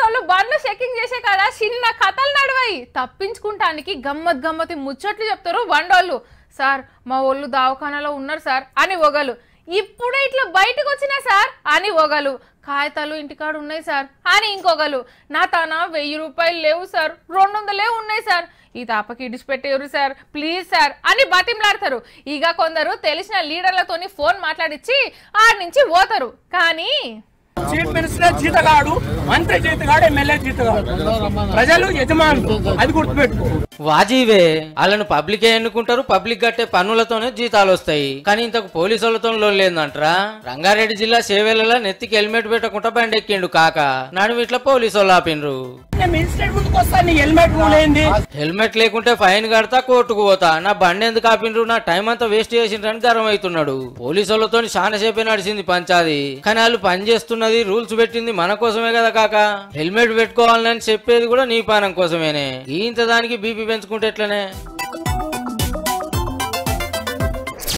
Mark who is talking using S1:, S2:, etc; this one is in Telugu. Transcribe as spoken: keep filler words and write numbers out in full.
S1: వాళ్ళు బండ్లు చెకింగ్ చేసే కాడ చిన్న కథలు నడవాయి తప్పించుకుంటానికి గమ్మత్ గమ్మతి ముచ్చట్లు చెప్తారు బండోళ్ళు. సార్ మా వాళ్ళు దవాఖానాలో ఉన్నారు సార్ అని ఒగలు, ఇప్పుడే ఇట్లా బయటకు వచ్చినా సార్ అని ఒగలు, కాగితాలు ఇంటికాడ ఉన్నాయి సార్ అని ఇంకొకలు, నా తన వెయ్యి రూపాయలు లేవు సార్, రెండు వందలే ఉన్నాయి సార్, ఈ తాపకి ఇడిచిపెట్టేరు సార్ ప్లీజ్ సార్ అని బతిమలాడతారు. ఇక కొందరు తెలిసిన లీడర్లతోని ఫోన్ మాట్లాడించి ఆడి నుంచి పోతారు. కానీ
S2: చీఫ్ మినిస్టర్ జీతగాడు, మంత్రి జీతగాడు, ఎమ్మెల్యే జీతగాడు, ప్రజలు యజమానులు, అది గుర్తుపెట్టుకో.
S3: వాజీవే వాళ్ళను పబ్లికే ఎన్నుకుంటారు, పబ్లిక్ కట్టే పన్నులతోనే జీతాలు వస్తాయి. కానీ ఇంతకు పోలీసులతో లేదంటారా? రంగారెడ్డి జిల్లా సేవేలలో నెత్తికి హెల్మెట్ పెట్టకుండా బండి ఎక్కిండు కాక నడుము ఇట్లా పోలీసు వాళ్ళు ఆపిండ్రు. హెల్మెట్ లేకుంటే ఫైన్ కడతా కోర్టుకు పోతా, నా బండి ఎందుకు ఆపిండ్రు, నా టైం అంతా వేస్ట్ చేసిండ్రని గర్వం అవుతున్నాడు. పోలీసులతో చాలా సేపే నడిచింది పంచాది, కానీ వాళ్ళు పని చేస్తున్నది రూల్స్ పెట్టింది మన కోసమే కదా కాక. హెల్మెట్ పెట్టుకోవాలని చెప్పేది కూడా నీ పానం కోసమేనే. ఇంత దానికి బీపీ పెంచుకుంటే ఎట్లనే?